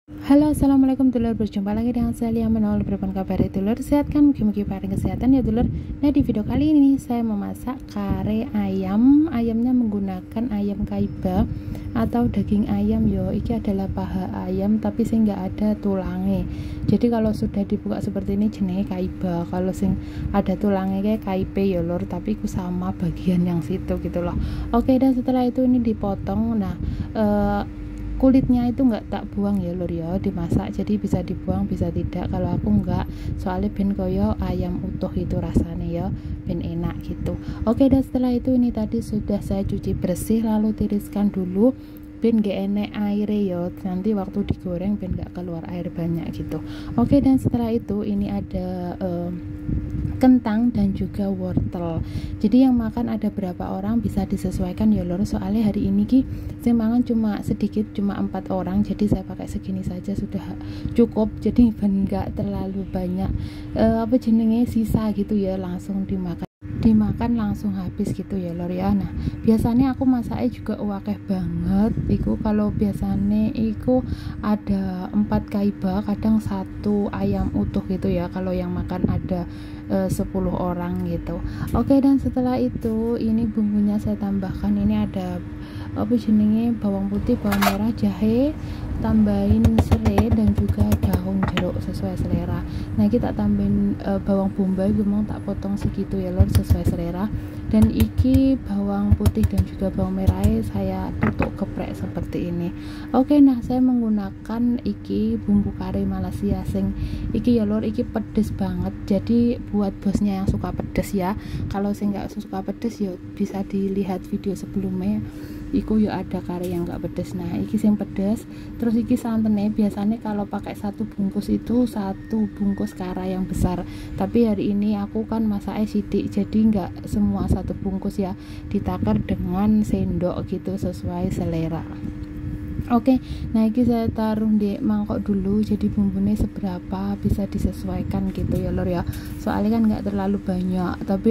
Halo, assalamualaikum dulur, berjumpa lagi dengan saya Lia Menol. Berapa kabar ya dulur? Sehat kan? Mugi-mugi paling kesehatan ya dulur. Nah, di video kali ini saya memasak kare ayam. Ayamnya menggunakan ayam kaiba atau daging ayam yo. Iki adalah paha ayam tapi sing nggak ada tulangnya. Jadi kalau sudah dibuka seperti ini jenenge kaiba. Kalau sing ada tulangnya kayak kaipe ya lur, tapi ku sama bagian yang situ gitu loh. Oke, dan setelah itu ini dipotong. Nah, kulitnya itu nggak tak buang ya lur ya, dimasak jadi bisa dibuang bisa tidak. Kalau aku nggak, soalnya ben koyo ayam utuh itu rasanya ya ben enak gitu. Oke, dan setelah itu ini tadi sudah saya cuci bersih lalu tiriskan dulu ben gak enek air ya, nanti waktu digoreng ben gak keluar air banyak gitu. Oke, dan setelah itu ini ada kentang dan juga wortel. Jadi yang makan ada berapa orang bisa disesuaikan ya lor, soalnya hari ini ki saya makan cuma sedikit, cuma 4 orang, jadi saya pakai segini saja sudah cukup. Jadi nggak terlalu banyak apa jenenge sisa gitu ya, langsung dimakan langsung habis gitu ya lor ya. Nah, biasanya aku masaknya juga wakeh banget iku. Kalau biasanya iku ada 4 kaiba, kadang 1 ayam utuh gitu ya kalau yang makan ada 10 orang gitu. Oke, dan setelah itu ini bumbunya saya tambahkan. Ini ada apa jenenge bawang putih, bawang merah, jahe, tambahin serai dan juga daun jeruk sesuai selera. Nah, kita tambahin bawang bombay, memang tak potong segitu ya lor sesuai selera. Dan iki bawang putih dan juga bawang merah saya tutuk geprek seperti ini. Oke, nah saya menggunakan iki bumbu kari Malaysia sing iki ya lor, iki pedes banget. Jadi buat bosnya yang suka pedes ya, kalau sing nggak suka pedes ya bisa dilihat video sebelumnya, iku ya ada kari yang nggak pedes. Nah, iki sing pedes. Terus iki santannya biasanya kalau pakai 1 bungkus itu 1 bungkus kara yang besar, tapi hari ini aku kan masaknya sidik jadi nggak semua 1 bungkus ya, ditakar dengan sendok gitu sesuai selera. Oke, nah ini saya taruh di mangkok dulu, jadi bumbunya seberapa bisa disesuaikan gitu ya lor ya, soalnya kan nggak terlalu banyak. Tapi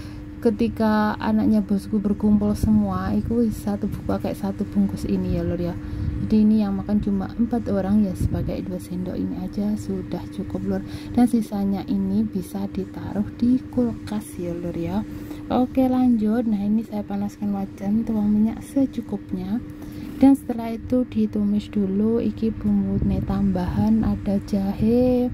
ketika anaknya bosku berkumpul semua itu pakai 1 bungkus ini ya lor ya. Jadi ini yang makan cuma 4 orang ya, sebagai 2 sendok ini aja sudah cukup lor. Dan sisanya ini bisa ditaruh di kulkas ya lor ya. Oke, lanjut. Nah, ini saya panaskan wajan, tuang minyak secukupnya. Dan setelah itu ditumis dulu. Iki bumbunya tambahan ada jahe,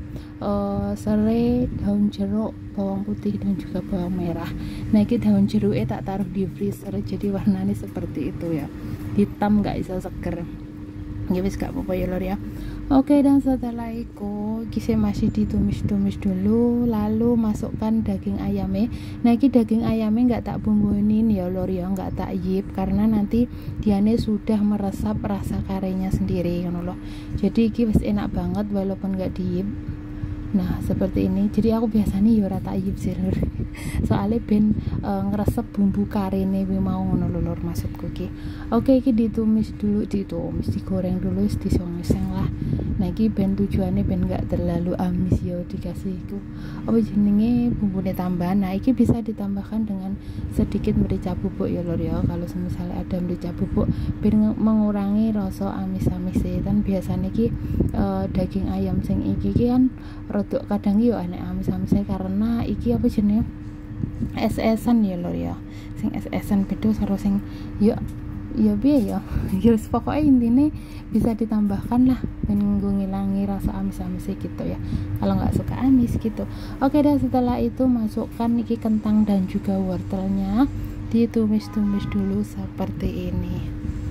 serai, daun jeruk, bawang putih dan juga bawang merah. Nah, ini daun jeruknya tak taruh di freezer jadi warnanya seperti itu ya, hitam nggak bisa seger ya, wis gak apa-apa ya lor ya. Oke, dan setelah itu kisah masih ditumis-tumis dulu lalu masukkan daging ayamnya. Nah, ini daging ayamnya nggak tak bumbuin ya lor ya, nggak tak yip karena nanti diane sudah meresap rasa karenya sendiri kan loh. Jadi ini wis enak banget walaupun nggak diyip. Nah, seperti ini. Jadi aku biasanya ya ora tak yip sih lur. Soalnya ben ngeresep bumbu karene mau ngono lur maksudku ki. Oke, iki ditumis dulu, digoreng dulu, disong-seng lah. Nah, iki ben tujuannya ben gak terlalu amis ya, dikasih itu apa jenenge bumbunya tambahan. Nah, iki bisa ditambahkan dengan sedikit merica bubuk ya lur ya. Kalau misalnya ada merica bubuk ben mengurangi rasa amis-amis dan biasanya ki daging ayam sing iki kan rodok kadang yo aneh amis-amisnya karena iki apa jenenge es-esan ya lor ya. Sing es-esan beda karo sing yo ya piye ya. Ya pokoknya intinya bisa ditambahkan lah ben ngilangi rasa amis-amis gitu ya, kalau nggak suka amis gitu. Oke, dan setelah itu masukkan iki kentang dan juga wortelnya, ditumis-tumis dulu seperti ini.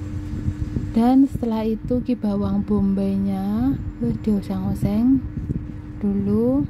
Dan setelah itu ki bawang bombaynya dioseng-oseng dulu.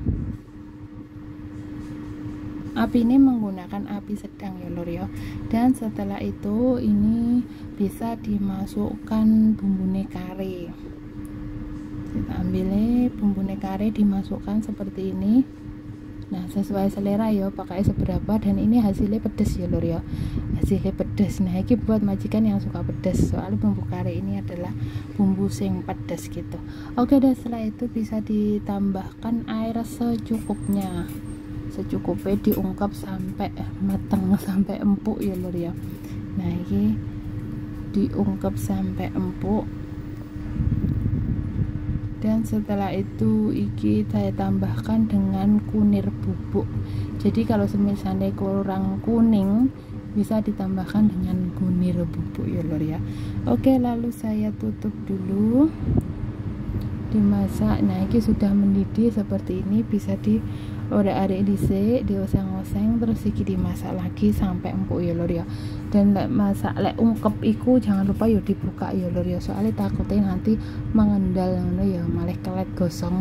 Api ini menggunakan api sedang ya lor ya. Dan setelah itu ini bisa dimasukkan bumbune kare. Kita ambilnya bumbune kare dimasukkan seperti ini. Nah, sesuai selera ya, pakai seberapa. Dan ini hasilnya pedes ya lor ya, hasilnya pedes. Nah, ini buat majikan yang suka pedes, soalnya bumbu kare ini adalah bumbu sing pedes gitu. Oke, dan setelah itu bisa ditambahkan air secukupnya, diungkap sampai matang, sampai empuk ya lor ya. Nah, ini diungkap sampai empuk. Dan setelah itu iki saya tambahkan dengan kunir bubuk. Jadi kalau misalnya kurang kuning bisa ditambahkan dengan kunir bubuk ya lor ya. Oke, lalu saya tutup dulu, dimasak. Nah ini sudah mendidih seperti ini, bisa diorek-arek dhisik, dioseng-oseng, terus iki dimasak lagi sampai empuk ya lor ya. Dan lek masak lek ungkep iku jangan lupa yo dibuka ya lor ya, soalnya takutnya nanti mengendal ngono ya, malah kelet gosong.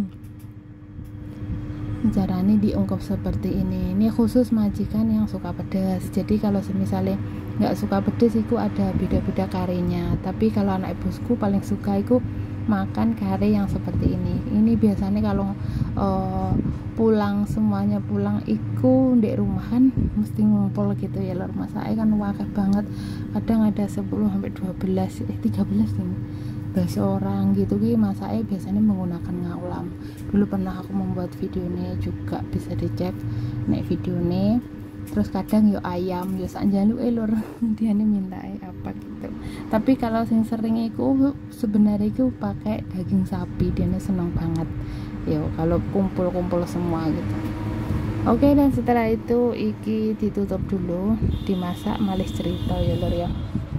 Caranya diungkep seperti ini khusus majikan yang suka pedas. Jadi kalau misalnya nggak suka pedas itu ada beda-beda karenya, tapi kalau anak bosku paling suka itu makan kare yang seperti ini biasanya kalau pulang semuanya pulang iku ndek rumahan mesti ngumpul gitu ya lor. Masaknya kan wakeh banget, kadang ada 10 sampai 13 13 nih 11 orang gitu ki. Masaknya biasanya menggunakan ngaulam. Dulu pernah aku membuat video ini juga, bisa dicek nek video ini. Terus kadang yo ayam yo sak njaluk lor dia nih minta apa gitu. Tapi kalau sing sering iku sebenarnya iku pakai daging sapi, dia nih seneng banget yo kalau kumpul-kumpul semua gitu. Oke, dan setelah itu iki ditutup dulu, dimasak malih cerita ya lor ya.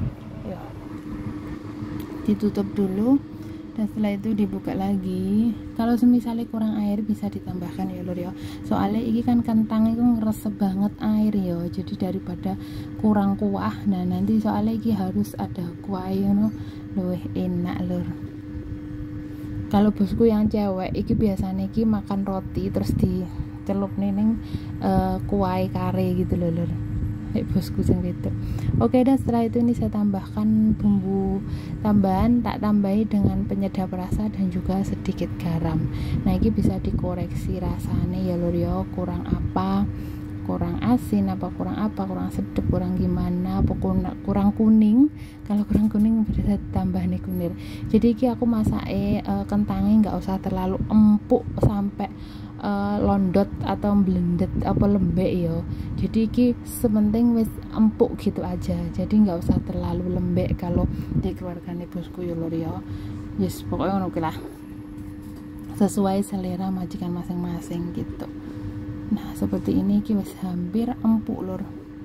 Ditutup dulu, dan setelah itu dibuka lagi. Kalau misalnya kurang air bisa ditambahkan ya lor ya, soalnya ini kan kentang itu ngeresep banget air ya, jadi daripada kurang kuah. Nah nanti soalnya ini harus ada kuah no, luwih enak lor. Kalau bosku yang cewek iki biasanya iki makan roti terus dicelup ning kuah kare gitu loh lor, bosku gitu. Oke, dan setelah itu ini saya tambahkan bumbu tambahan, tak tambahi dengan penyedap rasa dan juga sedikit garam. Nah ini bisa dikoreksi rasanya ya lor ya, kurang apa, kurang asin apa, kurang sedep, kurang gimana, kurang kuning. Kalau kurang kuning bisa tambah nih kunir. Jadi ini aku masak kentangnya nggak usah terlalu empuk sampai londot atau blendet apa lembek ya. Jadi iki sementing wis empuk gitu aja, jadi nggak usah terlalu lembek kalau dikeluarkan bosku ya lor ya. Yes, pokoknya ngono lah, sesuai selera majikan masing-masing gitu. Nah seperti ini iki wis hampir empuk lor,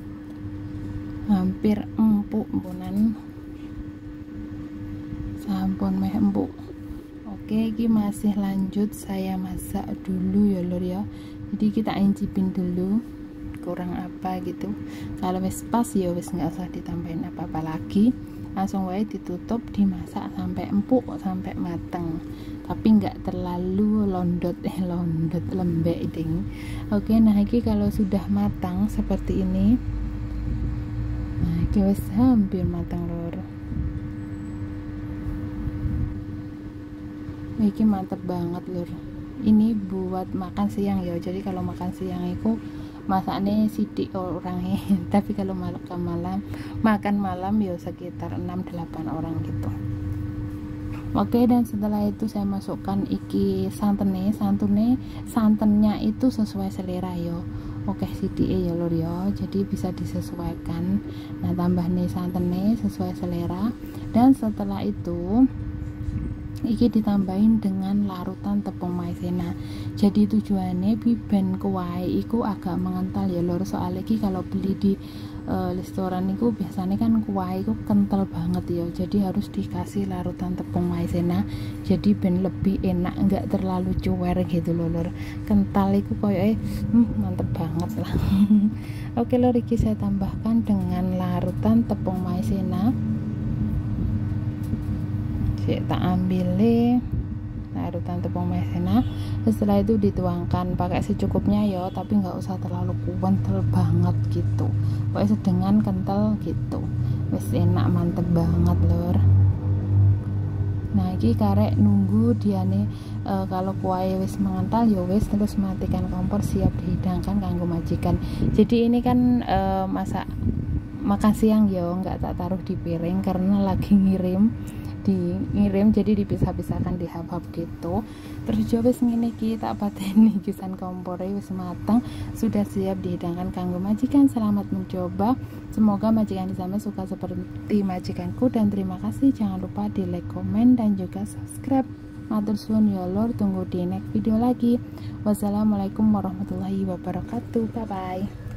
hampir empuk punan, sampun meh empuk. Oke, ini masih lanjut saya masak dulu ya lor ya. Jadi kita incipin dulu kurang apa gitu. Kalau wis pas ya wis nggak usah ditambahin apa-apa lagi, langsung wae ditutup, dimasak sampai empuk, sampai mateng, tapi nggak terlalu londot lembek ding. Oke, nah ini kalau sudah matang seperti ini, nah ini wis hampir matang lor. Ini mantep banget lur. Ini buat makan siang ya. Jadi kalau makan siang itu masaknya sidik orangnya, tapi kalau makan malam ya sekitar 6-8 orang gitu. Oke, dan setelah itu saya masukkan iki santannya itu sesuai selera ya. Oke, sidik ya lur ya, jadi bisa disesuaikan. Nah tambah nih santannya sesuai selera. Dan setelah itu iki ditambahin dengan larutan tepung maizena. Jadi tujuannya biben kuah iku agak mengental ya lor, soalnya iki kalau beli di restoran itu biasanya kan kuah itu kental banget ya, jadi harus dikasih larutan tepung maizena jadi ben lebih enak, enggak terlalu cuwer gitu loh lor. Kental itu koyoke mantep banget lah. Oke lor, iki saya tambahkan dengan larutan tepung maizena. Tak ambil larutan tepung maizena. Setelah itu dituangkan pakai secukupnya ya, tapi nggak usah terlalu kental banget gitu, pokoknya sedengan kental gitu, wis enak mantep banget lor. Nah ini karek nunggu dia nih kalau kuahnya wis mengental ya wis, terus matikan kompor, siap dihidangkan kanggo majikan. Jadi ini kan makan siang ya, nggak tak taruh di piring karena lagi ngirim, jadi dipisah-pisahkan di hap-hap gitu. Terus juga wis ngene iki tak pateni kisan kompore wis matang, sudah siap dihidangkan kanggo majikan. Selamat mencoba, semoga majikan di sana suka seperti majikanku, dan terima kasih. Jangan lupa di like, komen, dan juga subscribe. Matur suwun ya lur, tunggu di next video lagi. Wassalamualaikum warahmatullahi wabarakatuh. Bye bye.